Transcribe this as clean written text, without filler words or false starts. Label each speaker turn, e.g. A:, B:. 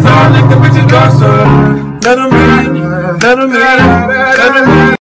A: all nigga with your dark side. Let 'em in, let 'em in, let 'em in.